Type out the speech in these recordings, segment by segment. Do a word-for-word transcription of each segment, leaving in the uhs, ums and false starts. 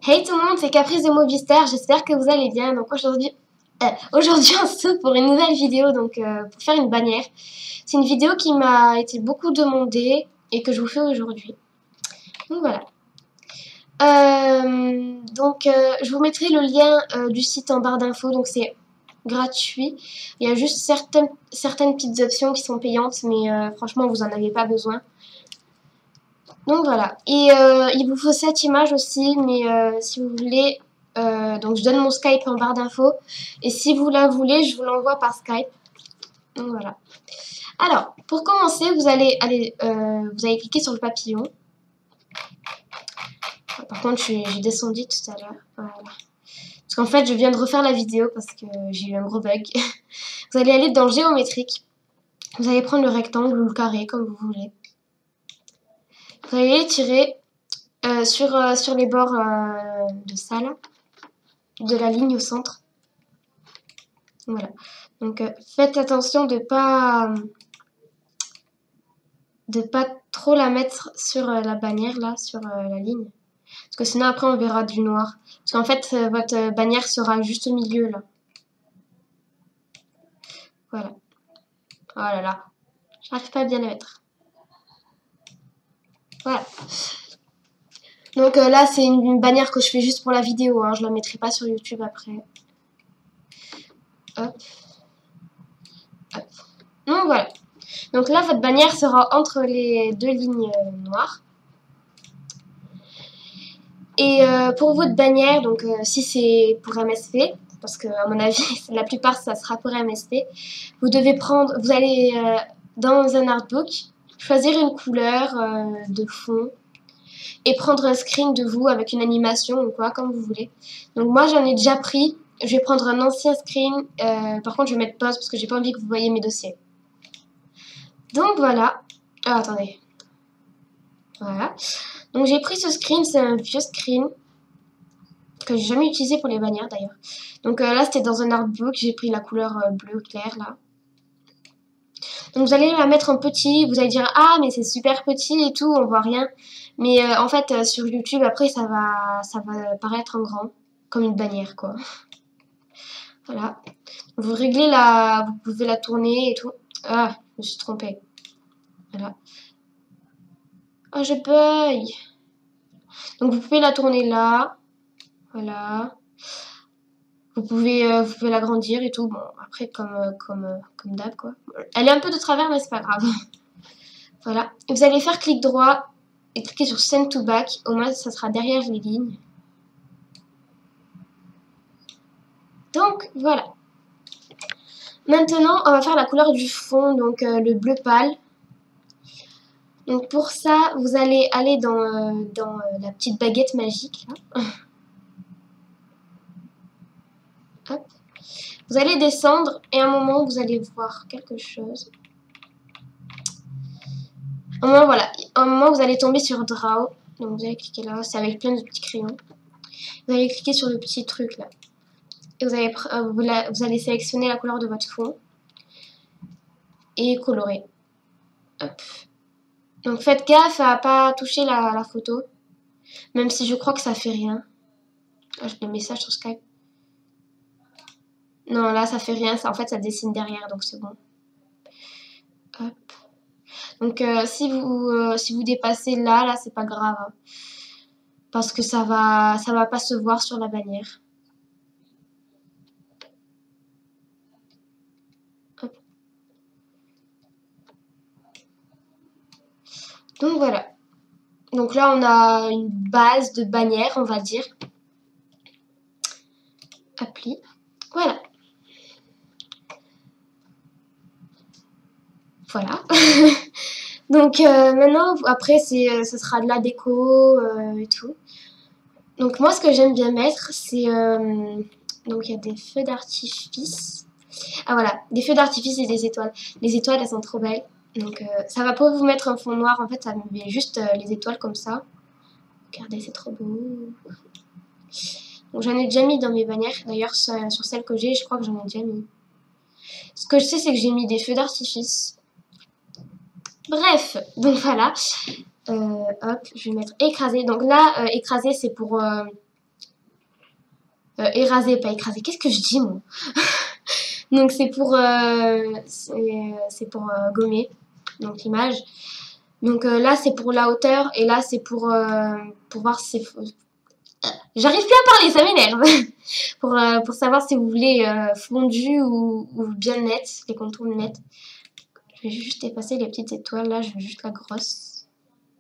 Hey tout le monde, c'est Caprice de Movistar, j'espère que vous allez bien. Donc aujourd'hui, euh, aujourd'hui on se retrouve pour une nouvelle vidéo, donc euh, pour faire une bannière. C'est une vidéo qui m'a été beaucoup demandée et que je vous fais aujourd'hui. Donc voilà. Euh, donc euh, je vous mettrai le lien euh, du site en barre d'infos, donc c'est gratuit. Il y a juste certaines, certaines petites options qui sont payantes, mais euh, franchement vous en avez pas besoin. Donc voilà, et euh, il vous faut cette image aussi, mais euh, si vous voulez, euh, donc je donne mon Skype en barre d'infos, et si vous la voulez, je vous l'envoie par Skype. Donc voilà. Alors, pour commencer, vous allez aller, euh, vous allez cliquer sur le papillon. Par contre, j'ai descendu tout à l'heure. Voilà. Parce qu'en fait, je viens de refaire la vidéo parce que j'ai eu un gros bug. Vous allez aller dans géométrique. Vous allez prendre le rectangle ou le carré, comme vous voulez. Vous allez l'étirer euh, sur, euh, sur les bords euh, de ça, là, de la ligne au centre. Voilà. Donc, euh, faites attention de pas de pas trop la mettre sur euh, la bannière, là, sur euh, la ligne. Parce que sinon, après, on verra du noir. Parce qu'en fait, euh, votre bannière sera juste au milieu, là. Voilà. Oh là là. J'arrive pas à bien la mettre. Voilà. Donc euh, là, c'est une, une bannière que je fais juste pour la vidéo. Hein. Je la mettrai pas sur YouTube après. Hop. Hop. Donc voilà. Donc là, votre bannière sera entre les deux lignes euh, noires. Et euh, pour votre bannière, donc euh, si c'est pour M S P, parce que à mon avis, la plupart ça sera pour M S P, vous devez prendre, vous allez euh, dans un artbook, choisir une couleur euh, de fond et prendre un screen de vous avec une animation ou quoi, comme vous voulez. Donc moi j'en ai déjà pris, je vais prendre un ancien screen, euh, par contre je vais mettre pause parce que j'ai pas envie que vous voyez mes dossiers. Donc voilà, ah, attendez, voilà. Donc j'ai pris ce screen, c'est un vieux screen que j'ai jamais utilisé pour les bannières d'ailleurs. Donc euh, là c'était dans un artbook, j'ai pris la couleur euh, bleu clair là. Donc vous allez la mettre en petit, vous allez dire ah mais c'est super petit et tout, on voit rien. Mais euh, en fait euh, sur YouTube après ça va ça va paraître en grand, comme une bannière quoi. Voilà. Vous réglez la, vous pouvez la tourner et tout. Ah, je me suis trompée. Voilà. Ah, je bug. Donc vous pouvez la tourner là. Voilà. Vous pouvez, euh, vous pouvez l'agrandir et tout. Bon, après comme, euh, comme, euh, comme d'hab quoi. Elle est un peu de travers mais c'est pas grave. Voilà. Vous allez faire clic droit et cliquer sur Send to Back. Au moins ça sera derrière les lignes. Donc voilà. Maintenant on va faire la couleur du fond, donc euh, le bleu pâle. Donc pour ça, vous allez aller dans, euh, dans euh, la petite baguette magique. Là. Hop. Vous allez descendre et à un moment, vous allez voir quelque chose. À un moment, voilà. À un moment, vous allez tomber sur Draw. Donc vous allez cliquer là. C'est avec plein de petits crayons. Vous allez cliquer sur le petit truc là. Et vous allez, euh, vous, la, vous allez sélectionner la couleur de votre fond. Et colorer. Hop. Donc faites gaffe à ne pas toucher la, la photo. Même si je crois que ça fait rien. Ah, j'ai des messages sur Skype. Non, là, ça fait rien. Ça, en fait, ça dessine derrière, donc c'est bon. Hop. Donc, euh, si, vous, euh, si vous dépassez là, là, c'est pas grave. Hein, parce que ça va, ça va pas se voir sur la bannière. Hop. Donc, voilà. Donc là, on a une base de bannière, on va dire. Appli. Voilà. Voilà. Donc euh, maintenant, après, c'est, euh, ce sera de la déco euh, et tout. Donc moi, ce que j'aime bien mettre, c'est... Euh, donc il y a des feux d'artifice. Ah voilà, des feux d'artifice et des étoiles. Les étoiles, elles sont trop belles. Donc euh, ça va pas vous mettre un fond noir, en fait, ça me met juste euh, les étoiles comme ça. Regardez, c'est trop beau. Donc j'en ai déjà mis dans mes bannières. D'ailleurs, sur, sur celle que j'ai, je crois que j'en ai déjà mis. Ce que je sais, c'est que j'ai mis des feux d'artifice. Bref, donc voilà. Euh, hop, je vais mettre écraser. Donc là, euh, écraser, c'est pour, euh, Euh, éraser, pas écraser. Qu'est-ce que je dis, moi? Donc, c'est pour, euh, c'est pour euh, gommer donc l'image. Donc euh, là, c'est pour la hauteur. Et là, c'est pour, euh, pour voir si c'est... J'arrive plus à parler, ça m'énerve. pour, euh, pour savoir si vous voulez euh, fondu ou, ou bien net, les contours nets. Je vais juste effacer les petites étoiles. Là, je veux juste la grosse.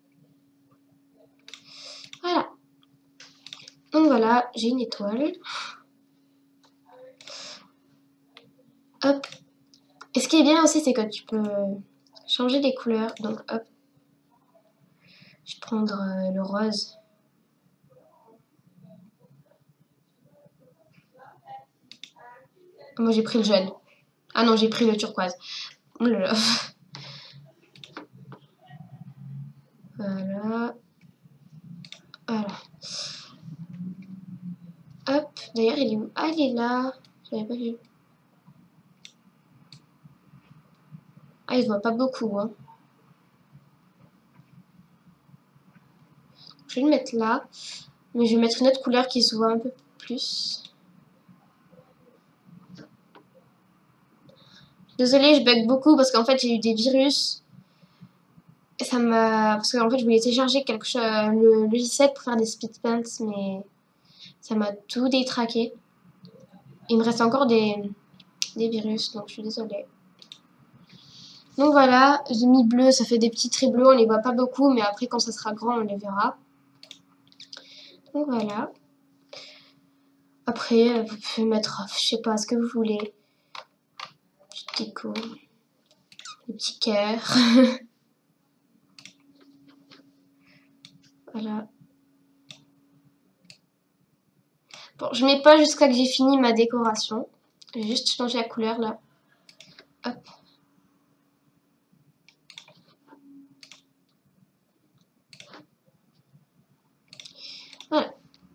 Voilà. Donc voilà, j'ai une étoile. Hop. Et ce qui est bien aussi, c'est que tu peux changer les couleurs. Donc hop. Je vais prendre euh, le rose. Moi, j'ai pris le jaune. Ah non, j'ai pris le turquoise. Oh là là. Voilà. Voilà. Hop. D'ailleurs, il est où? Ah, il est là. J'avais pas vu. Ah, il se voit pas beaucoup, hein. Je vais le mettre là. Mais je vais mettre une autre couleur qui se voit un peu plus. Désolée, je bug beaucoup parce qu'en fait, j'ai eu des virus. Et ça m'a... Parce qu'en fait, je voulais télécharger quelque chose, le logiciel pour faire des speed paints, mais ça m'a tout détraqué. Il me reste encore des, des virus, donc je suis désolée. Donc voilà, j'ai mis bleu, ça fait des petits traits bleus, on les voit pas beaucoup, mais après quand ça sera grand, on les verra. Donc voilà. Après, vous pouvez mettre, je sais pas, ce que vous voulez. Petite déco, des petits cœurs. Voilà. Bon, je mets pas jusqu'à que j'ai fini ma décoration. Je vais juste changer la couleur là. Hop. Voilà.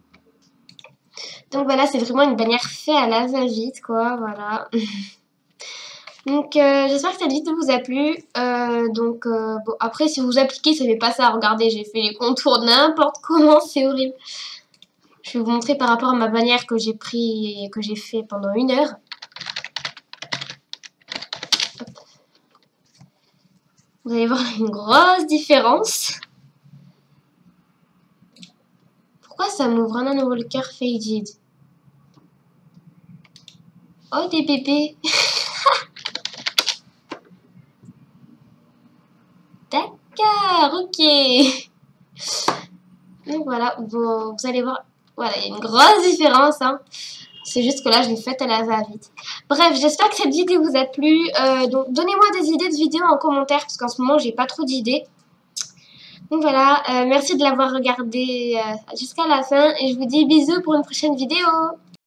Donc voilà, c'est vraiment une bannière faite à la va-vite, quoi, voilà. Donc euh, j'espère que cette vidéo vous a plu. Euh, donc euh, bon, après, si vous appliquez, ça fait pas ça. Regardez, j'ai fait les contours n'importe comment, c'est horrible. Je vais vous montrer par rapport à ma bannière que j'ai pris et que j'ai fait pendant une heure. Hop. Vous allez voir une grosse différence. Pourquoi ça m'ouvre un nouveau le cœur faded? Oh, des bébés. D'accord, ok. Donc voilà, vous, vous allez voir, voilà, il y a une grosse différence, hein. C'est juste que là, je l'ai faite à la va-vite. Bref, j'espère que cette vidéo vous a plu. Euh, donc, donnez-moi des idées de vidéos en commentaire, parce qu'en ce moment, j'ai pas trop d'idées. Donc voilà, euh, merci de l'avoir regardé euh, jusqu'à la fin, et je vous dis bisous pour une prochaine vidéo.